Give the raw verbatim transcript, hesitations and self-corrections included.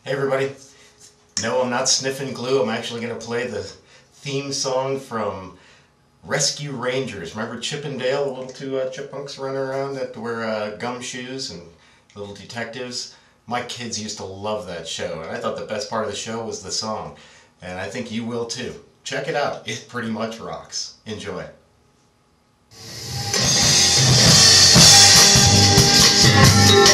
Hey everybody. No, I'm not sniffing glue. I'm actually going to play the theme song from Rescue Rangers. Remember Chip and Dale, the little two uh, chipmunks running around that wear uh, gum shoes and little detectives? My kids used to love that show, and I thought the best part of the show was the song. And I think you will too. Check it out. It pretty much rocks. Enjoy. Thank you.